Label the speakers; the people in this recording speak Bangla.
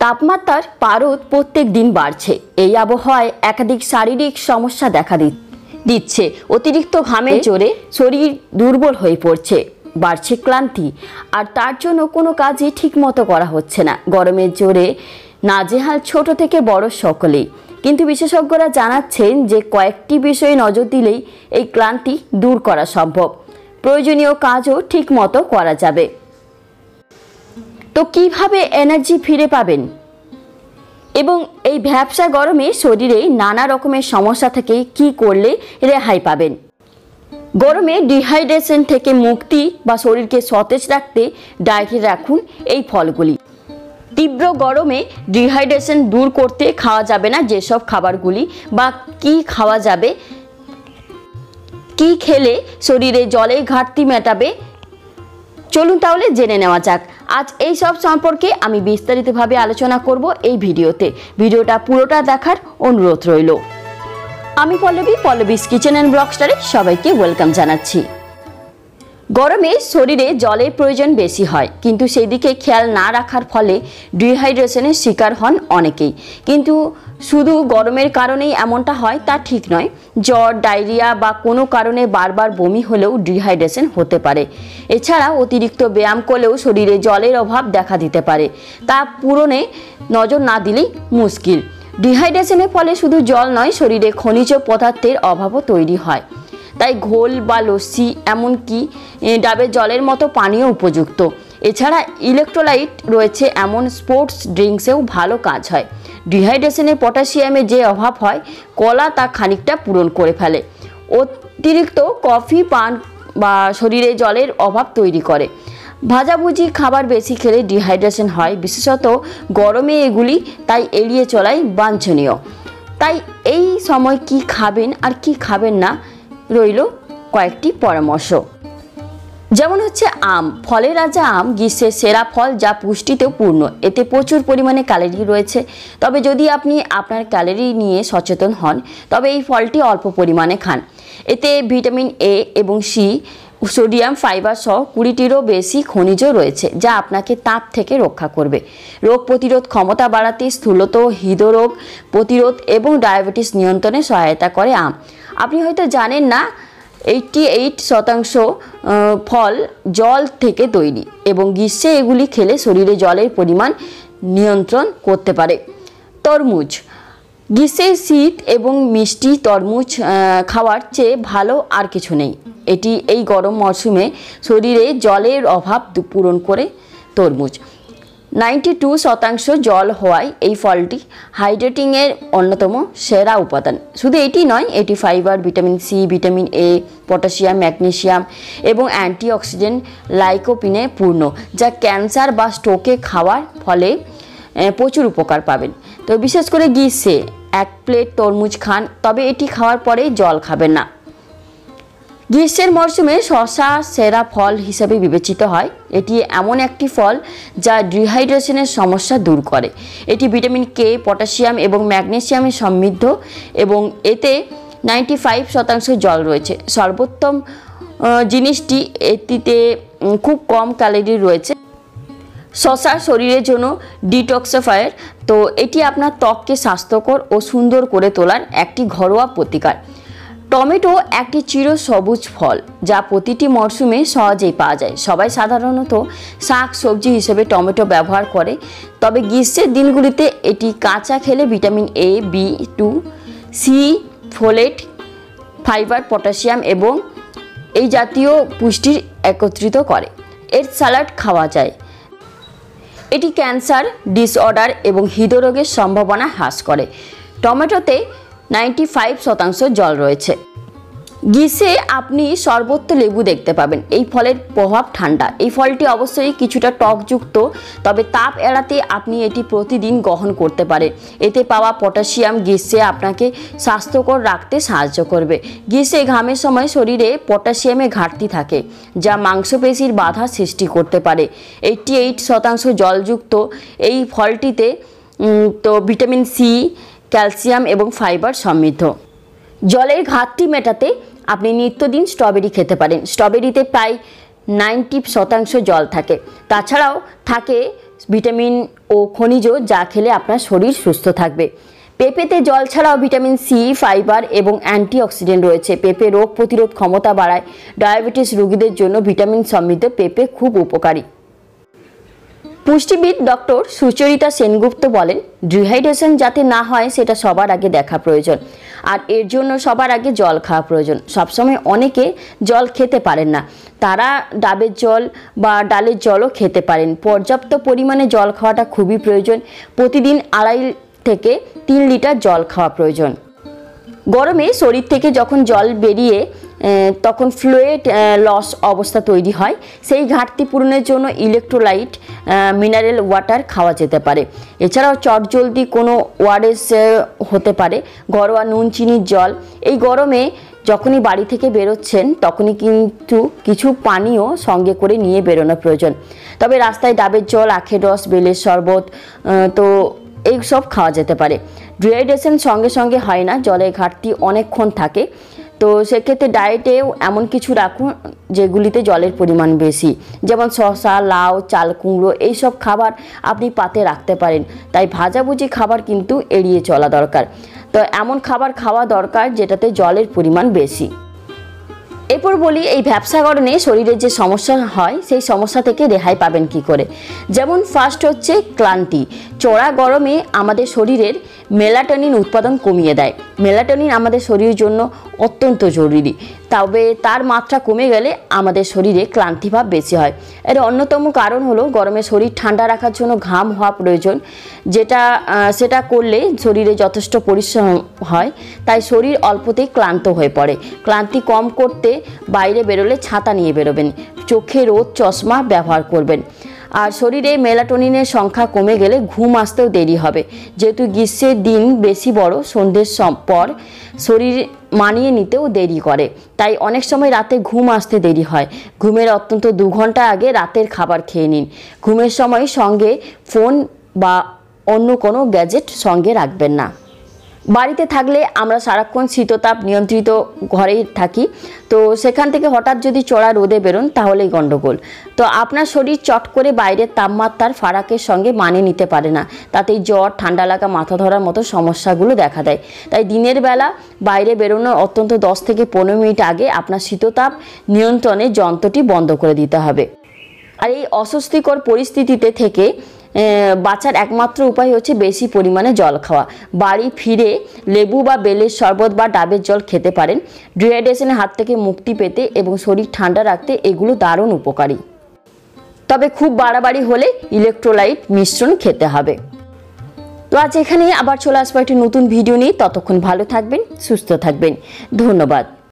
Speaker 1: তাপমাত্রার পারদ প্রত্যেক দিন বাড়ছে। এই আবহাওয়ায় একাধিক শারীরিক সমস্যা দেখা দিচ্ছে। অতিরিক্ত ঘামের জোরে শরীর দুর্বল হয়ে পড়ছে, বাড়ছে ক্লান্তি, আর তার জন্য কোনো কাজই ঠিকমতো করা হচ্ছে না। গরমের জোরে নাজেহাল ছোট থেকে বড় সকলেই। কিন্তু বিশেষজ্ঞরা জানাচ্ছেন যে কয়েকটি বিষয়ে নজর দিলেই এই ক্লান্তি দূর করা সম্ভব, প্রয়োজনীয় কাজও ঠিকমতো করা যাবে। তো কিভাবে এনার্জি ফিরে পাবেন এবং এই ভ্যাপসা গরমে শরীরে নানা রকমের সমস্যা থেকে কি করলে রেহাই পাবেন? গরমে ডিহাইড্রেশন থেকে মুক্তি বা শরীরকে সতেজ রাখতে ডায়েটে রাখুন এই ফলগুলি। তীব্র গরমে ডিহাইড্রেশন দূর করতে খাওয়া যাবে না যেসব খাবারগুলি বা কি খাওয়া যাবে, কি খেলে শরীরে জলের ঘাটতি মেটাবে, চলুন তাহলে জেনে নেওয়া যাক। আজ এই সব সম্পর্কে আমি বিস্তারিতভাবে আলোচনা করব এই ভিডিওতে। ভিডিওটা পুরোটা দেখার অনুরোধ রইল। আমি পল্লবীস কিচেন অ্যান্ড ব্লগ স্টারে সবাইকে ওয়েলকাম জানাচ্ছি। গরমে শরীরে জলের প্রয়োজন বেশি হয়, কিন্তু সেই দিকে খেয়াল না রাখার ফলে ডিহাইড্রেশনের শিকার হন অনেকেই। কিন্তু শুধু গরমের কারণেই এমনটা হয় তা ঠিক নয়। জ্বর, ডায়রিয়া বা কোনো কারণে বারবার বমি হলেও ডিহাইড্রেশন হতে পারে। এছাড়া অতিরিক্ত ব্যায়াম করলেও শরীরে জলের অভাব দেখা দিতে পারে, তা পূরণে নজর না দিলেই মুশকিল। ডিহাইড্রেশনের ফলে শুধু জল নয়, শরীরে খনিজ পদার্থের অভাবও তৈরি হয়। তাই ঘোল বা লস্যি, এমনকি ডাবের জলের মতো পানীয় উপযুক্ত। এছাড়া ইলেকট্রোলাইট রয়েছে এমন স্পোর্টস ড্রিঙ্কসেও ভালো কাজ হয়। ডিহাইড্রেশনে পটাশিয়ামের যে অভাব হয়, কলা তা খানিকটা পূরণ করে ফেলে। অতিরিক্ত কফি পান বা শরীরে জলের অভাব তৈরি করে। ভাজাভুজি খাবার বেশি খেলে ডিহাইড্রেশন হয়, বিশেষত গরমে এগুলি তাই এড়িয়ে চলাই বাঞ্ছনীয়। তাই এই সময় কি খাবেন আর কি খাবেন না রইল কয়েকটি পরামর্শ। যেমন হচ্ছে আম। ফলের রাজা আম গ্রীষ্মের সেরা ফল, যা পুষ্টিতেও পূর্ণ। এতে প্রচুর পরিমাণে ক্যালোরি রয়েছে। তবে যদি আপনি আপনার ক্যালোরি নিয়ে সচেতন হন, তবে এই ফলটি অল্প পরিমাণে খান। এতে ভিটামিন এ এবং সি, সোডিয়াম, ফাইবার সহ 20টিরও বেশি খনিজ রয়েছে, যা আপনাকে তাপ থেকে রক্ষা করবে। রোগ প্রতিরোধ ক্ষমতা বাড়াতে, স্থূলতা, হৃদরোগ প্রতিরোধ এবং ডায়াবেটিস নিয়ন্ত্রণে সহায়তা করে আম। আপনি হয়তো জানেন না, 88% ফল জল থেকে তৈরি এবং গ্রীষ্মে এগুলি খেলে শরীরে জলের পরিমাণ নিয়ন্ত্রণ করতে পারে। তরমুজ। গ্রীষ্মে শীত এবং মিষ্টি তরমুজ খাওয়ার চেয়ে ভালো আর কিছু নেই। এটি এই গরম মরশুমে শরীরে জলের অভাব পূরণ করে। তরমুজ 92% জল হওয়ায় এই ফলটি হাইড্রেটিংয়ের অন্যতম সেরা উপাদান। শুধু এটি নয়, এটি fibre, vitamin C, vitamin A, potassium, magnesium এবং অ্যান্টিঅক্সিডেন্ট লাইকোপিনে পূর্ণ, যা ক্যান্সার বা স্ট্রোকে খাওয়ার ফলে প্রচুর উপকার পাবেন। তো বিশেষ করে গ্রীষ্মে 1 প্লেট তরমুজ খান, তবে এটি খাওয়ার পরে জল খাবেন না। গ্রীষ্মের মরশুমে শসা সেরা ফল হিসেবে বিবেচিত হয়। এটি এমন একটি ফল যা ডিহাইড্রেশনের সমস্যা দূর করে। এটি ভিটামিন কে, পটাশিয়াম এবং ম্যাগনেসিয়ামে সমৃদ্ধ এবং এতে 95% জল রয়েছে। সর্বোত্তম জিনিসটি এটিতে খুব কম ক্যালোরি রয়েছে। শসা শরীরের জন্য ডিটক্সিফায়ার, তো এটি আপনার ত্বককে স্বাস্থ্যকর ও সুন্দর করে তোলার একটি ঘরোয়া প্রতিকার। টমেটো একটি চিরসবুজ ফল, যা প্রতিটি মরশুমে সহজেই পাওয়া যায়। সবাই সাধারণত শাক সবজি হিসেবে টমেটো ব্যবহার করে, তবে গ্রীষ্মের দিনগুলিতে এটি কাঁচা খেলে vitamin A, B2, C, folate, fibre, potassium এবং এই জাতীয় পুষ্টি একত্রিত করে। এর স্যালাড খাওয়া যায়। এটি ক্যান্সার, ডিসঅর্ডার এবং হৃদরোগের সম্ভাবনা হ্রাস করে। টমেটোতে 95% জল রয়েছে। গ্রীষ্মে আপনি সর্বত্র লেবু দেখতে পাবেন। এই ফলের প্রভাব ঠান্ডা। এই ফলটি অবশ্যই কিছুটা টকযুক্ত, তবে তাপ এড়াতে আপনি এটি প্রতিদিন গ্রহণ করতে পারেন। এতে পাওয়া পটাশিয়াম গ্রীষ্মে আপনাকে স্বাস্থ্যকর রাখতে সাহায্য করবে। গ্রীষ্মে ঘামের সময় শরীরে পটাশিয়ামের ঘাটতি থাকে, যা মাংসপেশির বাধা সৃষ্টি করতে পারে। 88% জলযুক্ত এই ফলটিতে ভিটামিন সি, ক্যালসিয়াম এবং ফাইবার সমৃদ্ধ। জলের ঘাটতি মেটাতে আপনি নিত্যদিন স্ট্রবেরি খেতে পারেন। স্ট্রবেরিতে প্রায় 90% জল থাকে। তাছাড়াও থাকে ভিটামিন ও খনিজ যা খেলে আপনার শরীর সুস্থ থাকবে। পেঁপেতে জল ছাড়াও ভিটামিন সি, ফাইবার এবং অ্যান্টিঅক্সিডেন্ট রয়েছে। পেঁপে রোগ প্রতিরোধ ক্ষমতা বাড়ায়। ডায়াবেটিস রোগীদের জন্য ভিটামিন সমৃদ্ধ পেঁপে খুব উপকারী। পুষ্টিবিদ ডক্টর সুচরিতা সেনগুপ্ত বলেন, ডিহাইড্রেশন যাতে না হয় সেটা সবার আগে দেখা প্রয়োজন, আর এর জন্য সবার আগে জল খাওয়া প্রয়োজন। সবসময় অনেকে জল খেতে পারেন না, তারা ডাবের জল বা ডালের জলও খেতে পারেন। পর্যাপ্ত পরিমাণে জল খাওয়াটা খুবই প্রয়োজন। প্রতিদিন 2.5 থেকে 3 লিটার জল খাওয়া প্রয়োজন। গরমে শরীর থেকে যখন জল বেরিয়ে তখন ফ্লুইড লস অবস্থা তৈরি হয়। সেই ঘাটতি পূরণের জন্য ইলেকট্রোলাইট মিনারেল ওয়াটার খাওয়া যেতে পারে। এছাড়াও চটজলদি কোনো ওআরএস হতে পারে, ঘরোয়া নুন চিনির জল। এই গরমে যখনই বাড়ি থেকে বেরোচ্ছেন তখনই কিন্তু কিছু পানীয় সঙ্গে করে নিয়ে বেরোনো প্রয়োজন। তবে রাস্তায় ডাবের জল, আখের রস, বেলের শরবত তো এই সব খাওয়া যেতে পারে। ডিহাইড্রেশন সঙ্গে সঙ্গে হয় না, জলের ঘাটতি অনেকক্ষণ থাকে। তো সেক্ষেত্রে ডায়েটেও এমন কিছু রাখুন যেগুলিতে জলের পরিমাণ বেশি, যেমন শসা, লাউ, চাল কুমড়ো এইসব খাবার আপনি পাতে রাখতে পারেন। তাই ভাজাভুজি খাবার কিন্তু এড়িয়ে চলা দরকার। তো এমন খাবার খাওয়া দরকার যেটাতে জলের পরিমাণ বেশি। এরপর বলি, এই ভ্যাপসা গরমে শরীরের যে সমস্যা হয় সেই সমস্যা থেকে রেহাই পাবেন কি করে। যেমন ফার্স্ট হচ্ছে ক্লান্তি। চড়া গরমে আমাদের শরীরের মেলাটোনিন উৎপাদন কমিয়ে দেয়। মেলাটোনিন আমাদের শরীরের জন্য অত্যন্ত জরুরি, তবে তার মাত্রা কমে গেলে আমাদের শরীরে ক্লান্তিভাব বেশি হয়। এর অন্যতম কারণ হলো গরমে শরীর ঠান্ডা রাখার জন্য ঘাম হওয়া প্রয়োজন, সেটা করলে শরীরে যথেষ্ট পরিশ্রম হয়। তাই শরীর অল্পতেই ক্লান্ত হয়ে পড়ে। ক্লান্তি কম করতে বাইরে বেরোলে ছাতা নিয়ে বেরোবেন, চোখে রোদ চশমা ব্যবহার করবেন। আর শরীরে মেলাটোনিনের সংখ্যা কমে গেলে ঘুম আসতেও দেরি হবে। যেহেতু গ্রীষ্মের দিন বেশি বড়, সন্ধ্যের পর শরীর মানিয়ে নিতেও দেরি করে, তাই অনেক সময় রাতে ঘুম আসতে দেরি হয়। ঘুমের অন্তত 2 ঘন্টা আগে রাতের খাবার খেয়ে নিন। ঘুমের সময় সঙ্গে ফোন বা অন্য কোনো গ্যাজেট সঙ্গে রাখবেন না। বাড়িতে থাকলে আমরা সারাক্ষণ শীততাপ নিয়ন্ত্রিত ঘরেই থাকি, তো সেখান থেকে হঠাৎ যদি চড়া রোদে বেরোন তাহলেই গণ্ডগোল। তো আপনার শরীর চট করে বাইরের তাপমাত্রার ফারাকের সঙ্গে মানিয়ে নিতে পারে না, তাতেই জ্বর, ঠান্ডা লাগা, মাথা ধরার মতো সমস্যাগুলো দেখা দেয়। তাই দিনের বেলা বাইরে বেরোনোর অত্যন্ত 10 থেকে 15 মিনিট আগে আপনার শীততাপ নিয়ন্ত্রণের যন্ত্রটি বন্ধ করে দিতে হবে। আর এই অস্বস্তিকর পরিস্থিতিতে থেকে বাঁচার একমাত্র উপায় হচ্ছে বেশি পরিমাণে জল খাওয়া। বাড়ি ফিরে লেবু বা বেলের শরবত বা ডাবের জল খেতে পারেন। ডিহাইড্রেশনের হাত থেকে মুক্তি পেতে এবং শরীর ঠান্ডা রাখতে এগুলো দারুণ উপকারী। তবে খুব বাড়াবাড়ি হলে ইলেকট্রোলাইট মিশ্রণ খেতে হবে। তো আজ এখানে আবার চলে আসবো একটি নতুন ভিডিও নিয়ে। ততক্ষণ ভালো থাকবেন, সুস্থ থাকবেন। ধন্যবাদ।